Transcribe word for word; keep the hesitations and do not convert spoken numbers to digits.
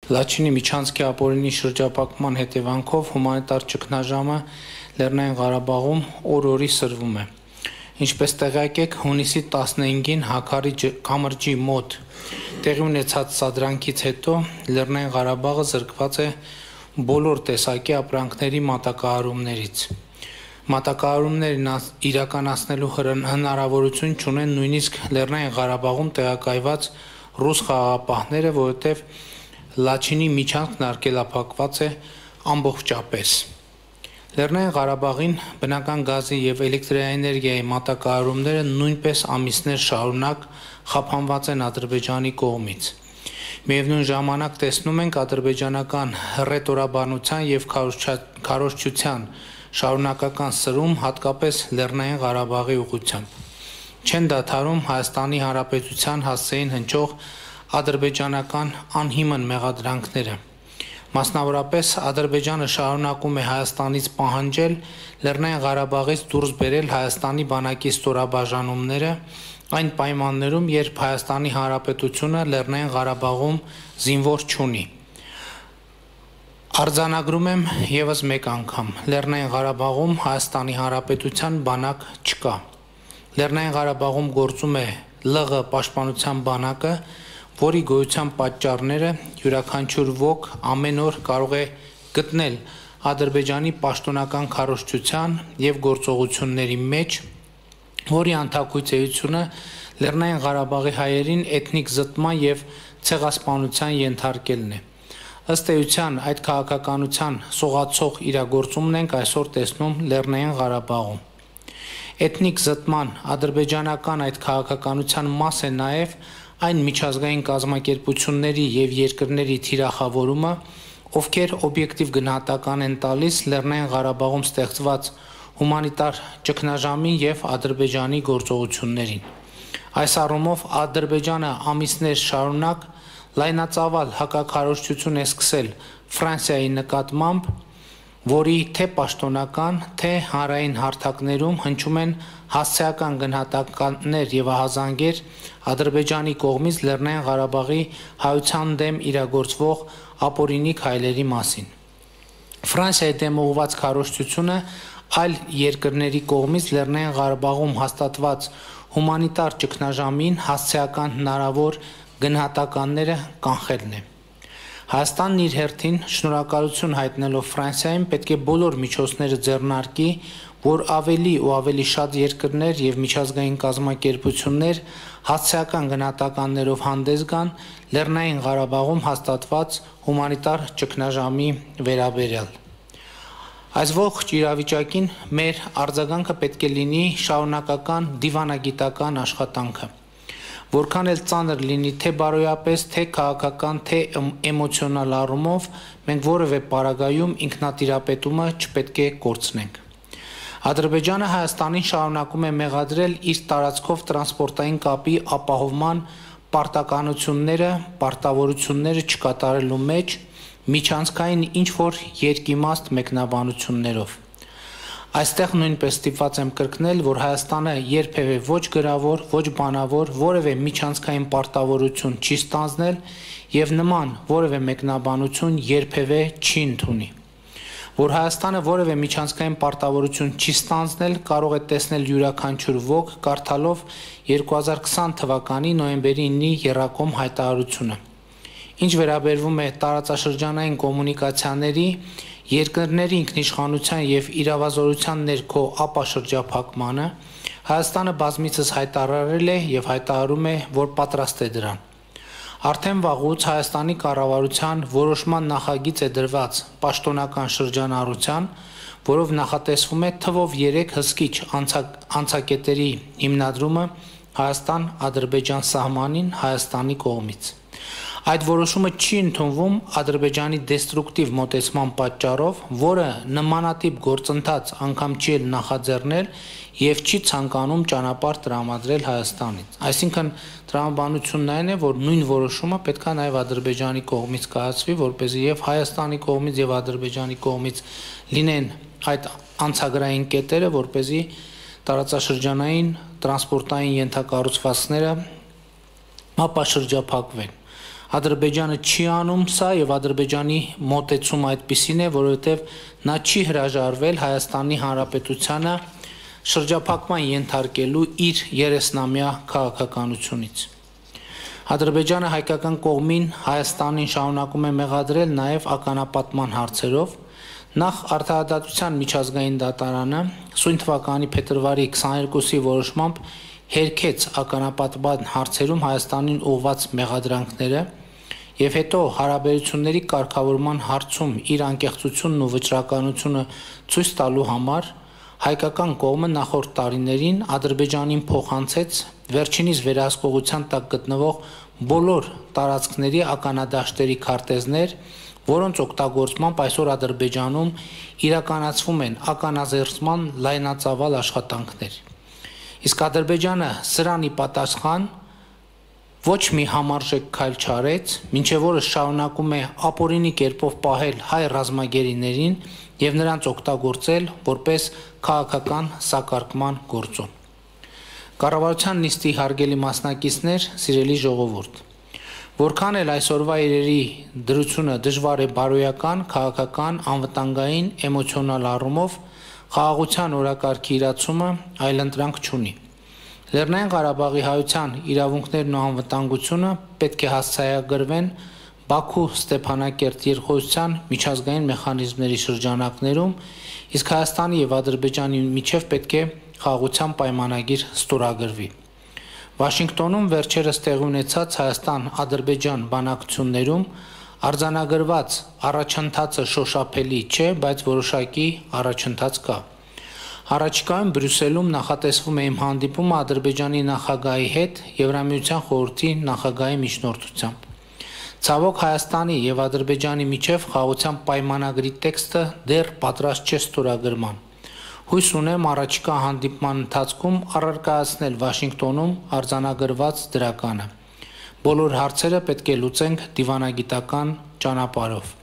Լաչինի միջանցքի ապօրինի շրջափակման հետևանքով հումանիտար ճգնաժամը Լեռնային Ղարաբաղում օր-օրի սրվում է։ Ինչպես տեղյակ եք, հունիսի տասնհինգին Հաքարի կամրջի մոտ տեղի ունեցած սադրանքից հետո Լեռնային Ղարաբաղը զրկված է բոլոր տեսակի ապրանքների մատակարարումներից։ Մատակարարումներին իրականացնելու հնարավորություն չունեն նույնիսկ Լեռնային Ղարաբաղում տեղակայված ռուս խաղաղապահները, որովհետև Լաչինի միջանցքն արգելափակված է ամբողջապես։ Լեռնային Ղարաբաղին բնական գազի և էլեկտրաէներգիայի մատակարարումները նույնպես ամիսներ շարունակ խափանված են Ադրբեջանի կողմից։ Միևնույն ժամանակ տեսնում ենք ադրբեջանական հռետորաբանության և քարոզչության շարունակական սրում, հատկապես Լեռնային Ղարաբաղի ուղղությամբ։ Չեն դադարում Հայաստանի Հանրապետության հասցեին հնչող ադրբեջանական անհիմն մեղադրանքները։ Մասնավորապես Ադրբեջանը շարունակում է Հայաստանից պահանջել Լեռնային Ղարաբաղից դուրս բերել Հայաստանի բանակի ստորաբաժանումները այն պայմաններում, երբ Հայաստանի Հանրապետությունը Լեռնային Ղարաբաղում զինվոր չունի։ Արձանագրում եմ ևս մեկ անգամ. Լեռնային Ղարաբաղում Հայաստանի Հանրապետության բանակ չկա։ Լեռնային Ղարաբաղում գործում է ԼՂ պաշտպանության բանակը, որի գոյության պատճառները յուրաքանչյուր ոք ամեն օր կարող է գտնել Ադրբեջանի պաշտոնական քարոզչության և գործողությունների մեջ, որի անթակույց էությունը Լեռնային Ղարաբաղի հայերին էթնիկ զտման և ցեղասպանության ենթարկելն է։ Ըստ էության, այդ քաղաքականության սողացող իրագործումն ենք այսօր տեսնում Լեռնային Ղարաբաղում։ Էթնիկ զտման ադրբեջանական այդ քաղաքականության մաս է նաև այն միջազգային կազմակերպությունների և երկրների թիրախավորումը, ովքեր օբյեկտիվ գնահատական են տալիս Լեռնային Ղարաբաղում ստեղծված հումանիտար ճգնաժամին և Ադրբեջանի գործողություններին։ Այս առումով Ադրբեջանը ամիսներ շարունակ լայնածավալ հակաքարոզչություն է սկսել Ֆրանսիայի նկատմամբ, որի թե պաշտոնական, թե հանրային հարթակներում հնչում են հասցեական գնահատականներ և ահազանգեր Ադրբեջանի կողմից Լեռնային Ղարաբաղի հայության դեմ իրագործվող ապօրինի քայլերի մասին։ Ֆրանսիայի դեմ ուղղված քարոզչությունը այլ երկրների կողմից Լեռնային Ղարաբաղում հաստատված հումանիտար ճգնաժամին հասցեական հնարավոր գնահատականները կանխելն է։ Հայաստանն իր հերթին շնորհակալություն հայտնելով Ֆրանսիային պետք է բոլոր միջոցները ձեռնարկի, որ ավելի ու ավելի շատ երկրներ և միջազգային կազմակերպություններ հասցեական գնահատականներով հանդես գան Լեռնային Ղարաբաղում հաստատված հումանիտար ճգնաժամի վերաբերյալ։ Այս ողջ իրավիճակին մեր արձագանքը պետք է լինի շարունակական դիվանագիտական աշխատանքը։ Որքան էլ ծանր լինի թե բարոյապես, թե քաղաքական, թե էմոցիոնալ առումով, մենք որևէ պարագայում ինքնատիրապետումը չպետք է կորցնենք։ Ադրբեջանը Հայաստանին շարունակում է մեղադրել իր տարածքով տրանսպորտային կապի ապահովման պարտականությունները, պարտավորությունները չկատարելու մեջ միջանցքային ինչ-որ երկիմաստ մեկնաբանություններով։ Այստեղ նույնպես ստիպված եմ կրկնել, որ Հայաստանը երբևէ ոչ գրավոր, ոչ բանավոր, որևէ միջանցքային պարտավորություն չի ստանձնել և նման որևէ մեկնաբանություն երբևէ չի ընդունի։ Որ Հայաստանը որևէ միջանցքային պարտավորություն չի ստանձնել, կարող է տեսնել յուրաքանչյուր ոք կարդալով երկու հազար քսան թվականի նոյեմբերի իննի եռակոմ հայտարարությունը։ Ինչ վերաբերվում է տարածաշրջանային կոմունիկացիաների, երկրների ինքնիշխանության և իրավազորության ներքո ապաշրջափակմանը, Հայաստանը բազմիցս հայտարարել է և հայտարարում է, որ պատրաստ է դրան։ Արդեն վաղուց Հայաստանի կառավարության որոշման նախագիծ է դրված պաշտոնական շրջանառության, որով նախատեսվում է թվով երեք հսկիչ անցակետերի հիմնադրումը Հայաստան-Ադրբեջան սահմանին Հայաստանի կողմից։ Այդ որոշումը չի ընդունվում Ադրբեջանի դեստրուկտիվ մոտեցման պատճառով, որը նմանատիպ գործընթաց անգամ չի էլ նախաձեռնել և չի ցանկանում ճանապարհ տրամադրել Հայաստանից։ Այսինքն տրամաբանությունն այն է, որ նույն որոշումը պետք է նաև Ադրբեջանի կողմից կայացվի, որպեսզի և Հայաստանի կողմից և Ադրբեջանի կողմից լինեն այդ անցագրային կետերը, որպեսզի տարածաշրջանային տրանսպորտային ենթակառուցվածքները ապաշրջափակվեն։ Ադրբեջանը չի անում սա եւ Ադրբեջանի մոտեցումը այդպիսին է, որովհետեւ նա չի հրաժարվել Հայաստանի Հանրապետությանը շրջափակման ենթարկելու իր երեսնամյա քաղաքականությունից։ Ադրբեջանը հայկական կողմին Հայաստանին շարունակում է մեղադրել նաեւ ականապատման հարցերով։ Նախ Արտահայտության միջազգային դատարանը սույն թվականի փետրվարի քսաներկուսի որոշմամբ հերքեց ականապատման հարցերում Հայաստանին ուղղված մեղադրանքները եւ հետո հարաբերությունների կարգավորման հարցում իր անկեղծությունն ու վճռականությունը ցույց տալու համար հայկական կողմը նախորդ տարիներին Ադրբեջանին փոխանցեց վերջինիս վերահսկողության տակ գտնվող բոլոր տարածքների ականադաշտերի քարտեզներ, որոնց օգտագործմամբ այսօր Ադրբեջանում իրականացվում են ականազերծման լայնածավալ աշխատանքներ։ Իսկ Ադրբեջանը սրանի պատասխան ոչ մի համարժեք քայլ չարեց, մինչև օրս շարունակում է ապօրինի կերպով պահել հայ ռազմագերիներին եւ նրանց օգտագործել որպես քաղաքական սակարկման գործոն։ Կառավարության նիստի հարգելի մասնակիցներ, սիրելի ժողովուրդ, որքան էլ այսօրվա իրերի դրությունը դժվար է բարոյական, քաղաքական, անվտանգային, էմոցիոնալ առումով, խաղաղության օրակարգի իրացումը այլընտրանք չունի։ Լեռնային Ղարաբաղի հայության իրավունքներն ու անվտանգությունը պետք է հասցեագրվեն Բաքու-Ստեփանակերտ երկխոսության միջազգային մեխանիզմների շրջանակներում, իսկ Հայաստանի եւ Ադրբեջանի միջև պետք է խաղաղության պայմանագիր ստորագրվի։ Վաշինգտոնում վերջերս տեղի ունեցած Հայաստան-Ադրբեջան բանակցություններում արձանագրված առաջընթացը շոշափելի չէ, բայց որոշակի առաջընթաց կա։ Առաջիկայում Բրյուսելում նախատեսվում է իմ հանդիպումը Ադրբեջանի նախագահի հետ Եվրամիության խորհրդի նախագահի միջնորդությամբ։ Ցավոք Հայաստանի եւ Ադրբեջանի միջև խաղաղության պայմանագրի տեքստը դեռ պատրաստ չէ ստորագրման։ Հույս ունեմ առաջիկա հանդիպման ընթացքում առարկայացնել Վաշինգտոնում արձանագրված դրականը։ Բոլոր հարցերը պետք է լուծենք դիվանագիտական ճանապարհով։